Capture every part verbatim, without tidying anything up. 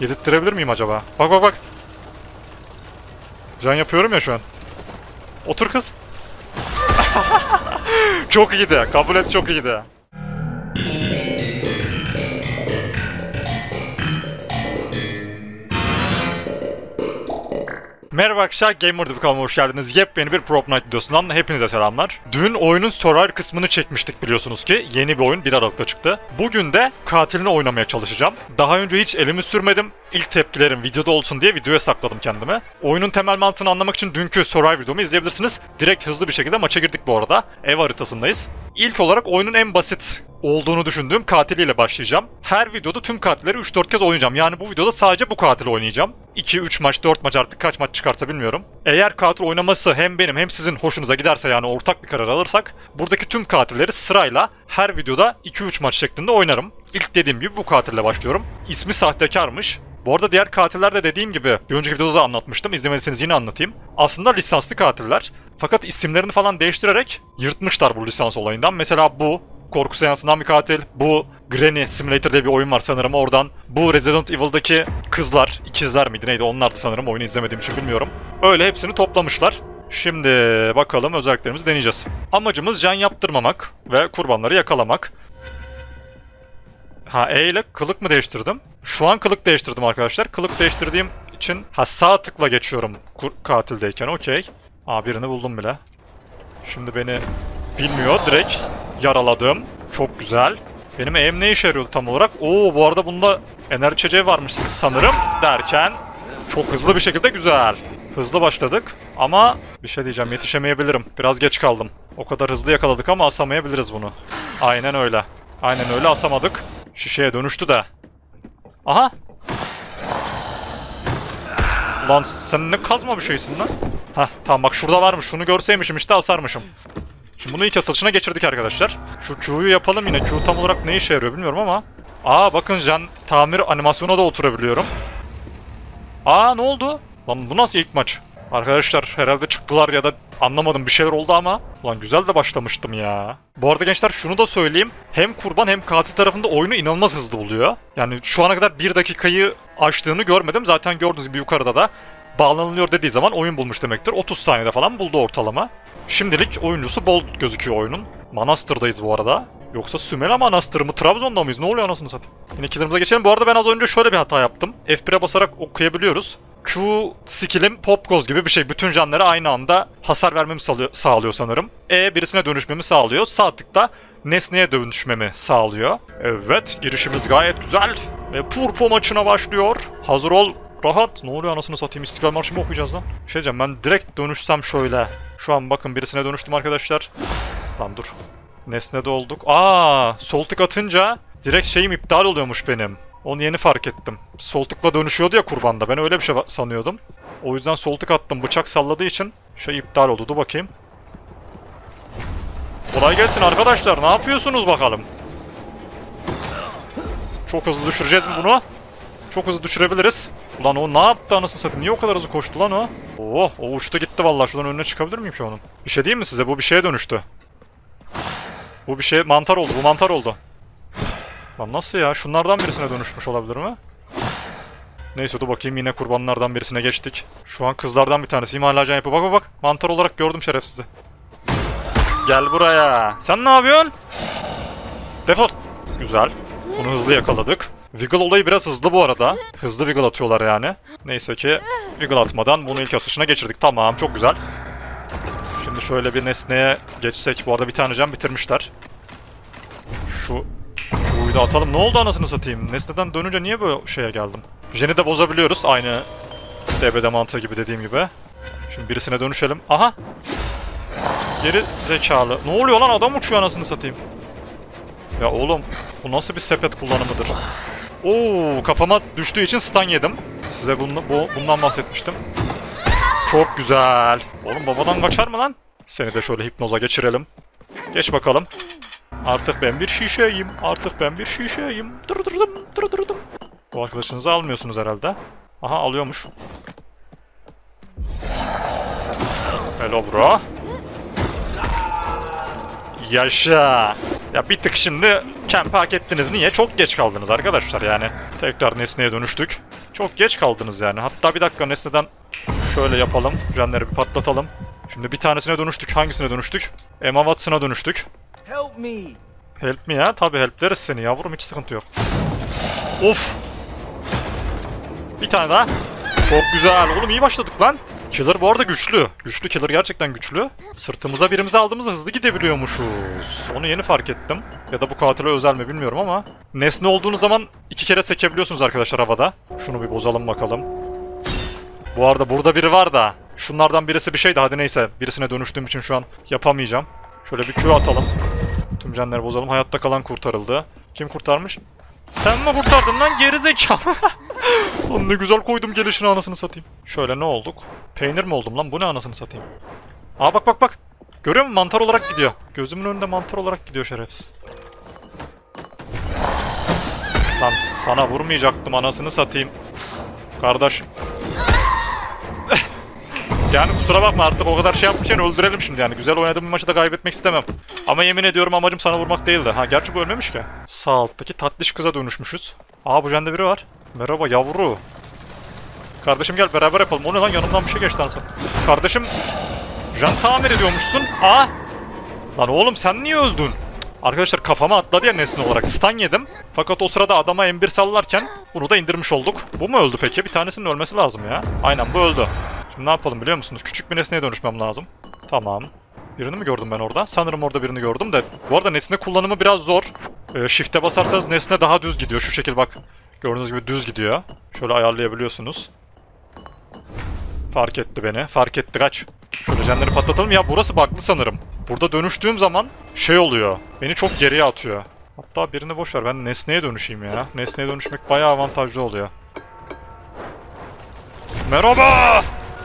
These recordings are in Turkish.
Yedirttirebilir miyim acaba? Bak bak bak. Can yapıyorum ya şu an. Otur kız. Çok iyiydi. Kabul et, çok iyiydi. Merhaba arkadaşlar, Gamer'da bir kanalıma hoş geldiniz. Yepyeni bir Prop Night videosundan hepinize selamlar. Dün oyunun Survivor kısmını çekmiştik biliyorsunuz ki. Yeni bir oyun bir Aralık'ta çıktı. Bugün de katilini oynamaya çalışacağım. Daha önce hiç elimi sürmedim. İlk tepkilerim videoda olsun diye videoya sakladım kendimi. Oyunun temel mantığını anlamak için dünkü Survivor videomu izleyebilirsiniz. Direkt hızlı bir şekilde maça girdik bu arada. Ev haritasındayız. İlk olarak oyunun en basit olduğunu düşündüğüm katiliyle başlayacağım. Her videoda tüm katilleri üç dört kez oynayacağım. Yani bu videoda sadece bu katili oynayacağım. iki üç maç, dört maç, artık kaç maç çıkarsa bilmiyorum. Eğer katil oynaması hem benim hem sizin hoşunuza giderse, yani ortak bir karar alırsak, buradaki tüm katilleri sırayla her videoda iki üç maç şeklinde oynarım. İlk dediğim gibi bu katille başlıyorum. İsmi sahtekarmış. Bu arada diğer katiller de dediğim gibi bir önceki videoda da anlatmıştım. İzlemediyseniz yine anlatayım. Aslında lisanslı katiller. Fakat isimlerini falan değiştirerek yırtmışlar bu lisans olayından. Mesela bu korku seansından bir katil. Bu Granny Simulator diye bir oyun var sanırım oradan. Bu Resident Evil'daki kızlar, ikizler miydi neydi, onlardı sanırım, oyunu izlemediğim için bilmiyorum. Öyle hepsini toplamışlar. Şimdi bakalım, özelliklerimizi deneyeceğiz. Amacımız can yaptırmamak ve kurbanları yakalamak. Ha, E ile kılık mı değiştirdim? Şu an kılık değiştirdim arkadaşlar. Kılık değiştirdiğim için ha sağ tıkla geçiyorum katildeyken, okey. Aa, birini buldum bile. Şimdi beni bilmiyor, direkt yaraladım. Çok güzel. Benim aim ne işe yarıyordu tam olarak? Oo, bu arada bunda enerji içeceği varmış sanırım derken çok hızlı bir şekilde, güzel. Hızlı başladık ama bir şey diyeceğim, yetişemeyebilirim. Biraz geç kaldım. O kadar hızlı yakaladık ama asamayabiliriz bunu. Aynen öyle. Aynen öyle, asamadık. Şişeye dönüştü de. Aha. Lan sen ne kazma bir şeysin lan. Heh, tamam bak şurada varmış. Şunu görseymişim işte asarmışım. Şimdi bunu ilk asılışına geçirdik arkadaşlar. Şu Q'yu yapalım yine. Q tam olarak ne işe yarıyor bilmiyorum ama. Aa bakın, can tamir animasyona da oturabiliyorum. Aa, ne oldu? Lan bu nasıl ilk maç? Arkadaşlar herhalde çıktılar ya da anlamadım, bir şeyler oldu ama. Ulan güzel de başlamıştım ya. Bu arada gençler şunu da söyleyeyim. Hem kurban hem katil tarafında oyunu inanılmaz hızlı buluyor. Yani şu ana kadar bir dakikayı aştığını görmedim. Zaten gördüğünüz gibi yukarıda da bağlanılıyor dediği zaman oyun bulmuş demektir. otuz saniyede falan buldu ortalama. Şimdilik oyuncusu bol gözüküyor oyunun. Manastır'dayız bu arada. Yoksa Sümela Manastırı mı? Trabzon'da mıyız? Ne oluyor anasını satayım? Yine killerimize geçelim. Bu arada ben az önce şöyle bir hata yaptım. F bir'e basarak okuyabiliyoruz. Q skill'im Popgoz gibi bir şey. Bütün canlara aynı anda hasar vermemi sağlıyor sanırım. E birisine dönüşmemi sağlıyor. Sağ tıkta nesneye dönüşmemi sağlıyor. Evet, girişimiz gayet güzel. Ve Purpo maçına başlıyor. Hazır ol. Rahat. Ne oluyor anasını satayım? İstiklal Marşı mı okuyacağız lan? Bir şey diyeceğim, ben direkt dönüşsem şöyle. Şu an bakın birisine dönüştüm arkadaşlar. Lan dur. Nesnede olduk. Aa, sol tık atınca direkt şeyim iptal oluyormuş benim. Onu yeni fark ettim. Sol tıkla dönüşüyordu ya kurbanda. Ben öyle bir şey sanıyordum. O yüzden sol tık attım. Bıçak salladığı için şey iptal oldu. Dur bakayım. Kolay gelsin arkadaşlar. Ne yapıyorsunuz bakalım? Çok hızlı düşüreceğiz mi bunu? Çok hızlı düşürebiliriz. Ulan o ne yaptı anasını satayım? Niye o kadar hızlı koştu lan o? Oh, o uçtu gitti vallahi. Şuradan önüne çıkabilir miyim ki onun? Bir şey diyeyim mi size? Bu bir şeye dönüştü. Bu bir şey mantar oldu. Bu mantar oldu. Lan nasıl ya? Şunlardan birisine dönüşmüş olabilir mi? Neyse dur bakayım, yine kurbanlardan birisine geçtik. Şu an kızlardan bir tanesi. Hala can yapıyor. Bak bak bak. Mantar olarak gördüm şerefsizi. Gel buraya. Sen ne yapıyorsun? Defol. Güzel. Bunu hızlı yakaladık. Wiggle olayı biraz hızlı bu arada. Hızlı wiggle atıyorlar yani. Neyse ki wiggle atmadan bunu ilk asışına geçirdik. Tamam, çok güzel. Şimdi şöyle bir nesneye geçsek. Bu arada bir tane can bitirmişler. Şu Q'yu da atalım. Ne oldu anasını satayım? Nesneden dönünce niye böyle şeye geldim? Jen'i de bozabiliyoruz. Aynı D B D mantığı gibi, dediğim gibi. Şimdi birisine dönüşelim. Aha! Geri zekalı. Ne oluyor lan? Adam uçuyor anasını satayım. Ya oğlum, bu nasıl bir sepet kullanımıdır? Oo, kafama düştüğü için stun yedim. Size bunu, bu, bundan bahsetmiştim. Çok güzel. Oğlum babadan kaçar mı lan? Seni de şöyle hipnoza geçirelim. Geç bakalım. Artık ben bir şişeyim. Artık ben bir şişeyim. Dırdırdım, dırdırdım. Bu arkadaşınızı almıyorsunuz herhalde. Aha, alıyormuş. Hello bro. Yaşa. Ya bir tık şimdi kempi hak ettiniz. Niye? Çok geç kaldınız arkadaşlar yani. Tekrar nesneye dönüştük. Çok geç kaldınız yani. Hatta bir dakika nesneden şöyle yapalım. Jenleri bir patlatalım. Şimdi bir tanesine dönüştük. Hangisine dönüştük? Emma Watson'a dönüştük. Help me. Help mi ya? Tabii help deriz seni yavrum, hiç sıkıntı yok. Of! Bir tane daha. Çok güzel. Oğlum iyi başladık lan. Killer bu arada güçlü. Güçlü Killer, gerçekten güçlü. Sırtımıza birimizi aldığımızda hızlı gidebiliyormuşuz. Onu yeni fark ettim. Ya da bu katile özel mi bilmiyorum ama. Nesne olduğunuz zaman iki kere sekebiliyorsunuz arkadaşlar havada. Şunu bir bozalım bakalım. Bu arada burada biri var da. Şunlardan birisi bir şeydi, hadi neyse. Birisine dönüştüğüm için şu an yapamayacağım. Şöyle bir Q atalım. Tüm canları bozalım. Hayatta kalan kurtarıldı. Kim kurtarmış? Sen mi kurtardın lan gerizekalı? Lan ne güzel koydum gelişine, anasını satayım. Şöyle ne olduk? Peynir mi oldum lan? Bu ne anasını satayım? Aa bak bak bak. Görüyor musun? Mantar olarak gidiyor. Gözümün önünde mantar olarak gidiyor şerefsiz. Lan sana vurmayacaktım, anasını satayım. Kardeş. Yani kusura bakma, artık o kadar şey yapmışken öldürelim şimdi yani. Güzel oynadığım bir maçı da kaybetmek istemem. Ama yemin ediyorum amacım sana vurmak değildi. Ha gerçi bu ölmemiş ki. Sağ alttaki tatlış kıza dönüşmüşüz. Aa bu jende biri var. Merhaba yavru. Kardeşim gel beraber yapalım. O ne lan, yanımdan bir şey geçti anasın. Kardeşim jen tamir ediyormuşsun. Aa. Lan oğlum sen niye öldün? Arkadaşlar kafama atladı ya nesne olarak. Stun yedim. Fakat o sırada adama M bir sallarken bunu da indirmiş olduk. Bu mu öldü peki? Bir tanesinin ölmesi lazım ya. Aynen bu öldü. Şimdi ne yapalım biliyor musunuz? Küçük bir nesneye dönüşmem lazım. Tamam. Birini mi gördüm ben orada? Sanırım orada birini gördüm de. Bu arada nesne kullanımı biraz zor. Ee, Shift'e basarsanız nesne daha düz gidiyor. Şu şekil bak. Gördüğünüz gibi düz gidiyor. Şöyle ayarlayabiliyorsunuz. Fark etti beni. Fark etti, kaç. Şöyle jenleri patlatalım. Ya burası bug'lı sanırım. Burada dönüştüğüm zaman şey oluyor. Beni çok geriye atıyor. Hatta birini boş ver. Ben nesneye dönüşeyim ya. Nesneye dönüşmek bayağı avantajlı oluyor. Merhaba!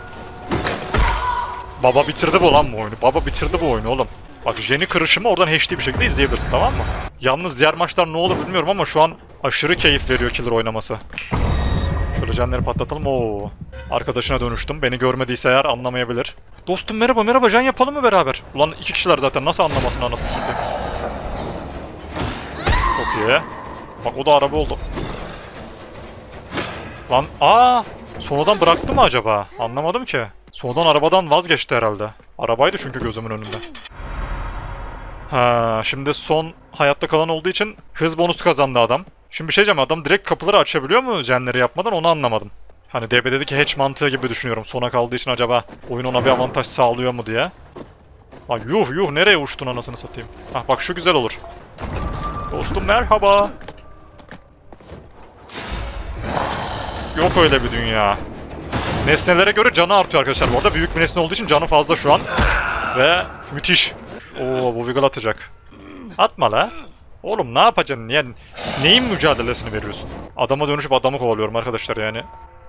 Baba bitirdi bu lan bu oyunu. Baba bitirdi bu oyunu oğlum. Bak Jenny kırışımı oradan H D bir şekilde izleyebilirsin, tamam mı? Yalnız diğer maçlar ne olur bilmiyorum ama şu an aşırı keyif veriyor Killer oynaması. Şöyle jenleri patlatalım. Oo. Arkadaşına dönüştüm. Beni görmediyse eğer anlamayabilir. Dostum merhaba merhaba, jen yapalım mı beraber? Ulan iki kişiler zaten, nasıl anlamasın anasını satayım. Çok iyi. Bak o da araba oldu. Lan aa! Sonradan bıraktı mı acaba? Anlamadım ki. Sonradan arabadan vazgeçti herhalde. Arabaydı çünkü gözümün önünde. Ha, şimdi son hayatta kalan olduğu için hız bonusu kazandı adam. Şimdi bir şey diyeceğim, adam direkt kapıları açabiliyor mu jenleri yapmadan, onu anlamadım. Hani D B D'deki hatch mantığı gibi düşünüyorum. Sona kaldığı için acaba oyun ona bir avantaj sağlıyor mu diye. Lan yuh yuh, nereye uçtun anasını satayım. Hah bak şu güzel olur. Dostum merhaba. Yok öyle bir dünya. Nesnelere göre canı artıyor arkadaşlar. Bu arada büyük bir nesne olduğu için canı fazla şu an. Ve müthiş. Oo bu wiggle atacak. Atma la. Oğlum ne yapacaksın? Yani neyin mücadelesini veriyorsun? Adama dönüşüp adamı kovalıyorum arkadaşlar yani.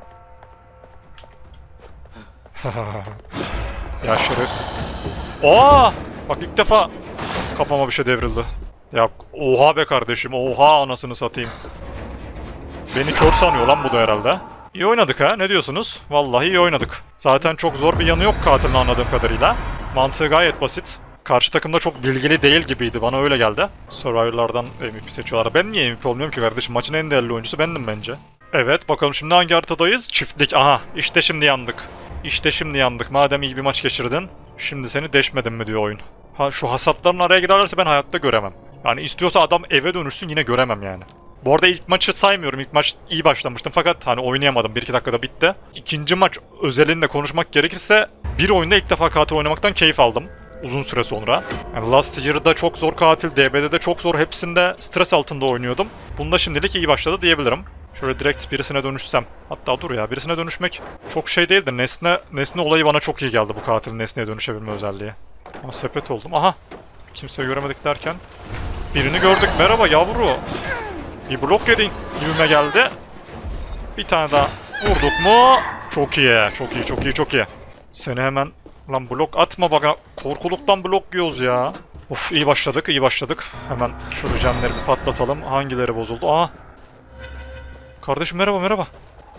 Ya şerefsiz. Aa! Bak ilk defa kafama bir şey devrildi. Ya oha be kardeşim. Oha anasını satayım. Beni kör sanıyor lan bu da herhalde. İyi oynadık ha, ne diyorsunuz? Vallahi iyi oynadık. Zaten çok zor bir yanı yok katilin anladığım kadarıyla. Mantığı gayet basit. Karşı takımda çok bilgili değil gibiydi, bana öyle geldi. Survivor'lardan M V P seçiyorlar. Ben niye M V P olmuyorum ki kardeşim? Maçın en değerli oyuncusu bendim bence. Evet bakalım şimdi hangi haritadayız? Çiftlik. Aha işte şimdi yandık. İşte şimdi yandık. Madem iyi bir maç geçirdin, şimdi seni deşmedim mi diyor oyun. Ha şu hasatların araya girerlerse ben hayatta göremem. Yani istiyorsa adam eve dönüşsün, yine göremem yani. Bu arada ilk maçı saymıyorum. İlk maç iyi başlamıştım fakat hani oynayamadım. bir iki dakikada bitti. İkinci maç özelinde konuşmak gerekirse bir oyunda ilk defa katil oynamaktan keyif aldım. Uzun süre sonra. Yani Last Year'da çok zor katil, D B D'de çok zor. Hepsinde stres altında oynuyordum. Bunda şimdilik iyi başladı diyebilirim. Şöyle direkt birisine dönüşsem. Hatta dur ya, birisine dönüşmek çok şey değil de nesne, nesne olayı bana çok iyi geldi, bu katilin nesneye dönüşebilme özelliği. Ama sepet oldum. Aha! Kimseyi göremedik derken birini gördük. Merhaba yavru. Bir blok yedin gibime geldi. Bir tane daha vurduk mu? Çok iyi, çok iyi, çok iyi, çok iyi. Seni hemen... Lan blok atma bak, korkuluktan blok yiyoruz ya. Of iyi başladık, iyi başladık. Hemen şöyle jenleri bir patlatalım. Hangileri bozuldu? Aa! Kardeşim merhaba, merhaba.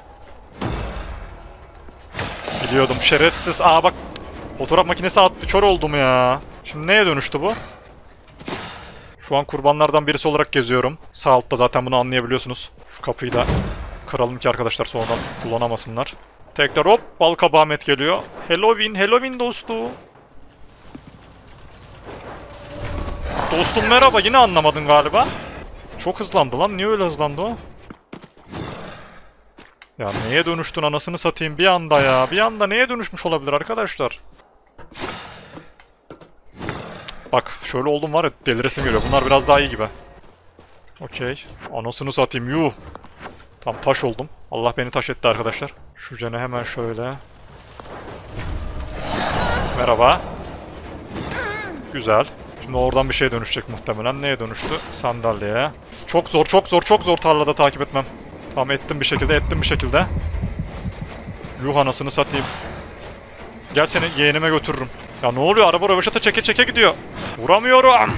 Biliyordum şerefsiz. Aa bak, fotoğraf makinesi attı, kör oldum ya. Şimdi neye dönüştü bu? Şu an kurbanlardan birisi olarak geziyorum. Sağ altta zaten bunu anlayabiliyorsunuz. Şu kapıyı da kıralım ki arkadaşlar sonradan kullanamasınlar. Tekrar hop Balkabağı Ahmet geliyor. Halloween, Halloween dostu. Dostum merhaba, yine anlamadın galiba. Çok hızlandı lan, niye öyle hızlandı o? Ya neye dönüştün anasını satayım bir anda ya. Bir anda neye dönüşmüş olabilir arkadaşlar? Bak şöyle oldum var ya, deliresim geliyor. Bunlar biraz daha iyi gibi. Okey. Anasını satayım yuh. Tam taş oldum. Allah beni taş etti arkadaşlar. Şu canı hemen şöyle. Merhaba. Güzel. Şimdi oradan bir şeye dönüşecek muhtemelen. Neye dönüştü? Sandalyeye. Çok zor, çok zor, çok zor tarlada takip etmem. Tamam ettim bir şekilde, ettim bir şekilde. Yuh anasını satayım. Gel seni yeğenime götürürüm. Ya ne oluyor? Araba röveşata çeke çeke gidiyor. Vuramıyorum.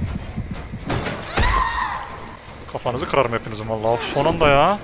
Kafanızı kırarım hepinizin vallahi. Son anda ya.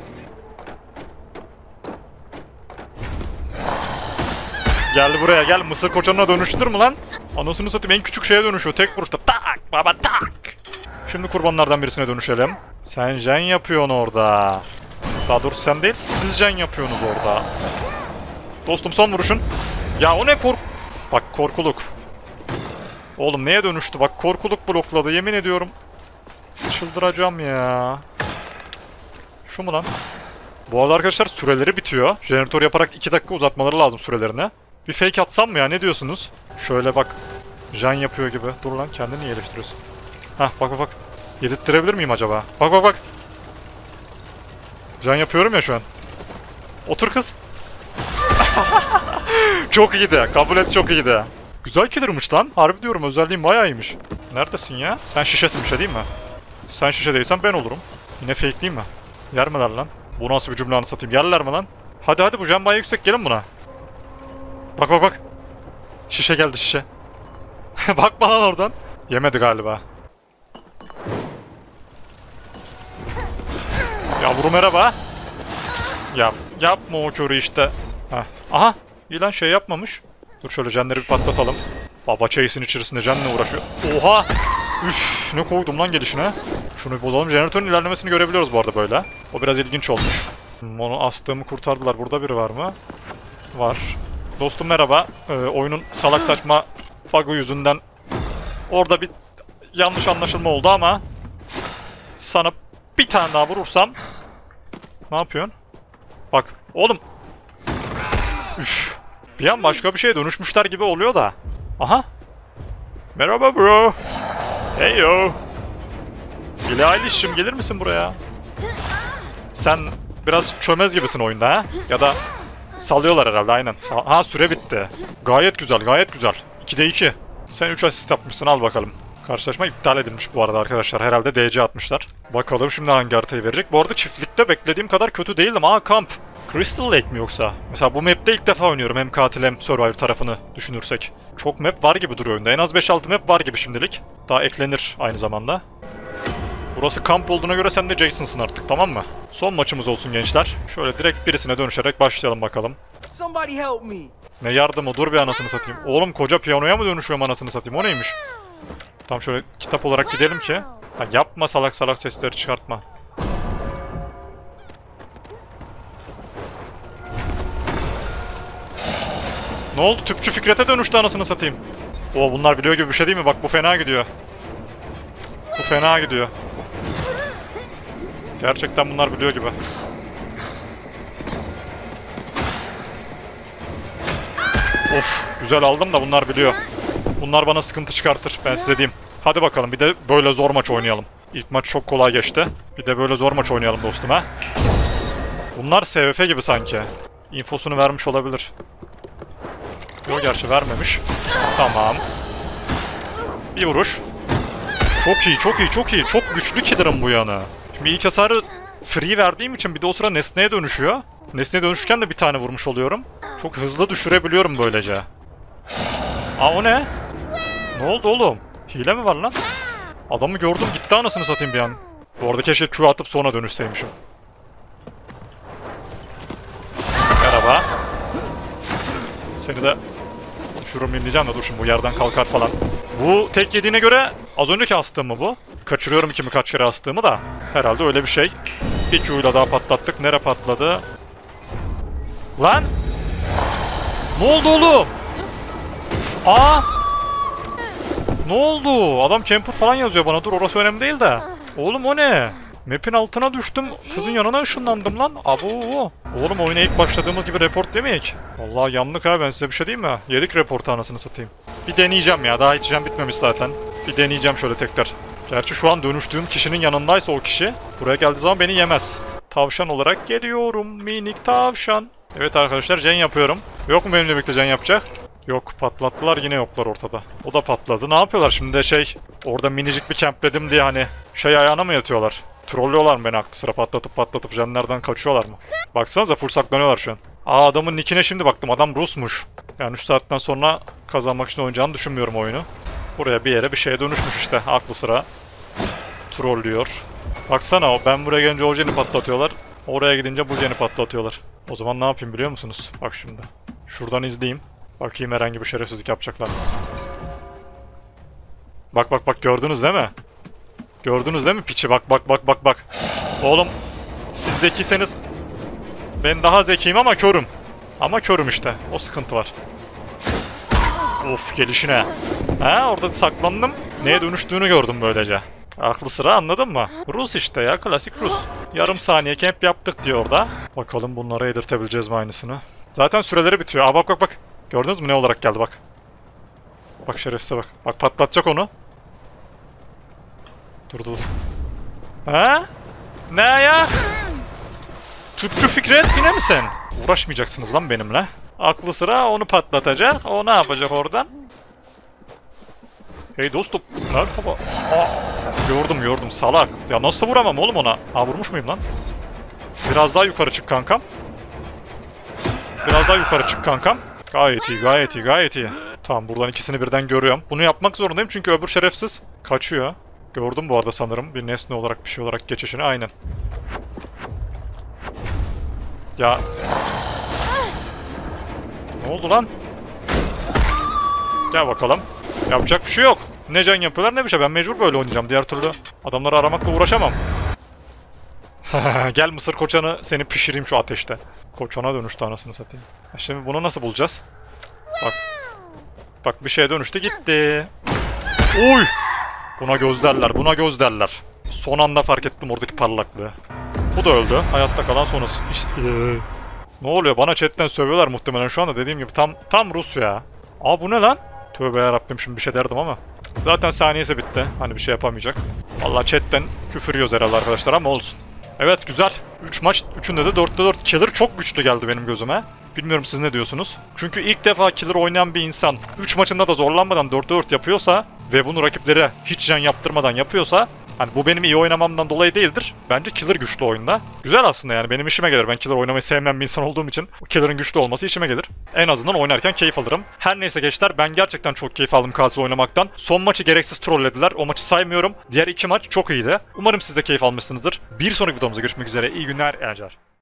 Gel buraya gel. Mısır koçanına dönüştür mü lan? Anasını satayım en küçük şeye dönüşüyor. Tek vuruşta. Tak baba tak. Şimdi kurbanlardan birisine dönüşelim. Sen jen yapıyorsun orada. Daha doğrusu sen değil, siz jen yapıyorsunuz orada. Dostum son vuruşun. Ya o ne kork... Bak korkuluk. Oğlum neye dönüştü? Bak korkuluk blokladı yemin ediyorum. Çıldıracağım ya. Şu mu lan? Bu arada arkadaşlar süreleri bitiyor. Jeneratör yaparak iki dakika uzatmaları lazım sürelerini. Bir fake atsam mı ya, ne diyorsunuz? Şöyle bak. Jen yapıyor gibi. Dur lan kendini iyileştiriyorsun. Hah bak bak bak. Yedirttirebilir miyim acaba? Bak bak bak. Jen yapıyorum ya şu an. Otur kız. Çok iyiydi. Kabul et, çok iyiydi. Güzel killer'mış lan. Harbi diyorum, özelliğin bayağı iyiymiş. Neredesin ya? Sen şişesin bir şey değil mi? Sen şişe değilsen ben olurum. Yine fake değil mi? Yermeler lan. Bu nasıl bir cümle anlatayım? Yerler mi lan? Hadi hadi bu jen bayağı yüksek, gelin buna. Bak bak bak. Şişe geldi şişe. Bakma lan oradan. Yemedi galiba. Yavrum merhaba. Ya yapma o körü işte. Heh. Aha. İyi lan şey yapmamış. Dur şöyle jenleri bir patlatalım. Baba chase'in içerisinde jenle uğraşıyor. Oha. Üf, ne koydum lan gelişine. Şunu bir bozalım. Jeneratörün ilerlemesini görebiliyoruz bu arada böyle. O biraz ilginç olmuş. Hmm, onu astığımı kurtardılar. Burada biri var mı? Var. Dostum merhaba. Ee, oyunun salak saçma bug'ı yüzünden orada bir yanlış anlaşılma oldu ama sana bir tane daha vurursam. Ne yapıyorsun? Bak oğlum. Üf. Bir an başka bir şeye dönüşmüşler gibi oluyor da. Aha. Merhaba bro. Hey yo. Billie Eilish'im gelir misin buraya? Sen biraz çömez gibisin oyunda ha? Ya da salıyorlar herhalde aynen. Ha süre bitti. Gayet güzel gayet güzel. ikide iki. Sen üç asist yapmışsın, al bakalım. Karşılaşma iptal edilmiş bu arada arkadaşlar. Herhalde D C atmışlar. Bakalım şimdi hangi haritayı verecek. Bu arada çiftlikte beklediğim kadar kötü değildim. Aa kamp. Crystal Lake mi yoksa? Mesela bu map'te ilk defa oynuyorum hem katil hem survivor tarafını düşünürsek. Çok map var gibi duruyor oyunda. En az beş altı map var gibi şimdilik. Daha eklenir aynı zamanda. Burası kamp olduğuna göre sen de Jason'sın artık, tamam mı? Son maçımız olsun gençler. Şöyle direkt birisine dönüşerek başlayalım bakalım. Ne yardımı, dur bir anasını satayım. Oğlum koca piyanoya mı dönüşüyorum anasını satayım, o neymiş? Tam şöyle kitap olarak gidelim ki. Ha, yapma salak salak sesleri çıkartma. Ne oldu? Tüpçü Fikret'e dönüştü anasını satayım. Oo bunlar biliyor gibi bir şey değil mi? Bak bu fena gidiyor. Bu fena gidiyor. Gerçekten bunlar biliyor gibi. Of güzel aldım da bunlar biliyor. Bunlar bana sıkıntı çıkartır, ben size diyeyim. Hadi bakalım bir de böyle zor maç oynayalım. İlk maç çok kolay geçti. Bir de böyle zor maç oynayalım dostum ha. Bunlar S V F gibi sanki. İnfosunu vermiş olabilir. Yok gerçi vermemiş. Tamam. Bir vuruş. Çok iyi, çok iyi, çok iyi. Çok güçlü killer'ım bu yana. Şimdi ilk hasarı free verdiğim için bir de o sıra nesneye dönüşüyor. Nesneye dönüşürken de bir tane vurmuş oluyorum. Çok hızlı düşürebiliyorum böylece. Aa o ne? Ne oldu oğlum? Hile mi var lan? Adamı gördüm gitti anasını satayım bir an. Bu arada keşke Q atıp sonra dönüşseymişim. Merhaba. Seni de düşürürüm diyeceğim de dur şimdi bu yerden kalkar falan. Bu tek yediğine göre az önceki astığım mı bu? kaçırıyorum kimi kaç kere astığımı da. Herhalde öyle bir şey. Bir Q'yla daha patlattık. Nere patladı? Lan! Ne oldu oğlum? Aa! Ne oldu? Adam camper falan yazıyor bana. Dur orası önemli değil de. Oğlum o ne? Map'in altına düştüm. Kızın yanına ışınlandım lan. Abo. Oğlum oyuna ilk başladığımız gibi report demeyek. Vallahi yandık ha, ben size bir şey diyeyim mi? Yedik reportu anasını satayım. Bir deneyeceğim ya. Daha hiç can bitmemiş zaten. Bir deneyeceğim şöyle tekrar. Gerçi şu an dönüştüğüm kişinin yanındaysa o kişi buraya geldiği zaman beni yemez. Tavşan olarak geliyorum. Minik tavşan. Evet arkadaşlar, can yapıyorum. Yok mu benimle birlikte can yapacak? Yok, patlattılar, yine yoklar ortada. O da patladı. Ne yapıyorlar şimdi de şey, orada minicik bir campledim diye hani şey ayağına mı yatıyorlar? Trollüyorlar mı beni aklı sıra, patlatıp patlatıp canlardan kaçıyorlar mı? Baksanıza full saklanıyorlar şu an. Aa, adamın nickine şimdi baktım, adam Rus'muş. Yani üç saatten sonra kazanmak için oynayacağını düşünmüyorum oyunu. Buraya bir yere bir şeye dönüşmüş işte aklı sıra. Trollüyor. Baksana, o ben buraya gelince o jeni patlatıyorlar. Oraya gidince bu jeni patlatıyorlar. O zaman ne yapayım biliyor musunuz? Bak şimdi. Şuradan izleyeyim. Bakayım herhangi bir şerefsizlik yapacaklar mı? Bak bak bak, gördünüz değil mi? Gördünüz değil mi piçi? Bak bak bak bak bak. Oğlum siz zekiyseniz ben daha zekiyim ama körüm. Ama körüm işte. O sıkıntı var. Of, gelişine. Ha, orada saklandım. Neye dönüştüğünü gördüm böylece. Aklı sıra, anladın mı? Rus işte ya, klasik Rus. Yarım saniye camp yaptık diyor orada. Bakalım bunlara yedirtebileceğiz mi aynısını? Zaten süreleri bitiyor. Aa bak bak bak. Gördünüz mü ne olarak geldi bak. Bak şerefsize bak. Bak patlatacak onu. Dur dur. Ha? Ne ya? Tüpçü Fikret yine mi sen? Uğraşmayacaksınız lan benimle. Aklı sıra onu patlatacak. O ne yapacak oradan? Hey dostum. Merhaba. Aa, gördüm gördüm salak. Ya nasıl vuramam oğlum ona? Aa, vurmuş muyum lan? Biraz daha yukarı çık kankam. Biraz daha yukarı çık kankam. Gayet iyi, gayet iyi, gayet iyi. Tamam, buradan ikisini birden görüyorum. Bunu yapmak zorundayım çünkü öbür şerefsiz kaçıyor. Gördüm bu arada sanırım. Bir nesne olarak, bir şey olarak geçişini. Aynen. Ya. Ne oldu lan? Gel bakalım. Yapacak bir şey yok. Ne can yapıyorlar ne bir şey. Ben mecbur böyle oynayacağım. Diğer türlü adamları aramakla uğraşamam. Gel mısır koçanı, seni pişireyim şu ateşte. Koçana dönüştü anasını satayım. Şimdi bunu nasıl bulacağız? Bak. Bak bir şeye dönüştü gitti. Uy! Buna göz derler, buna göz derler. Son anda fark ettim oradaki parlaklığı. Bu da öldü. Hayatta kalan sonrası. İşte... Ne oluyor? Bana chatten sövüyorlar muhtemelen şu anda, dediğim gibi tam tam Rus ya. Aa bu ne lan? Tövbe yarabbim, şimdi bir şey derdim ama. Zaten saniyesi bitti. Hani bir şey yapamayacak. Vallahi chatten küfür yiyoruz herhalde arkadaşlar ama olsun. Evet güzel. üç maç, üçünde de dörtte dört. Killer çok güçlü geldi benim gözüme. Bilmiyorum siz ne diyorsunuz? Çünkü ilk defa killer oynayan bir insan üç maçında da zorlanmadan dörtte dört yapıyorsa ve bunu rakiplere hiç can yaptırmadan yapıyorsa, hani bu benim iyi oynamamdan dolayı değildir. Bence killer güçlü oyunda. Güzel aslında, yani benim işime gelir. Ben killer oynamayı sevmeyen bir insan olduğum için killer'ın güçlü olması işime gelir. En azından oynarken keyif alırım. Her neyse gençler, ben gerçekten çok keyif aldım katil oynamaktan. Son maçı gereksiz trollediler. O maçı saymıyorum. Diğer iki maç çok iyiydi. Umarım siz de keyif almışsınızdır. Bir sonraki videomuzda görüşmek üzere. İyi günler, eğlenceler.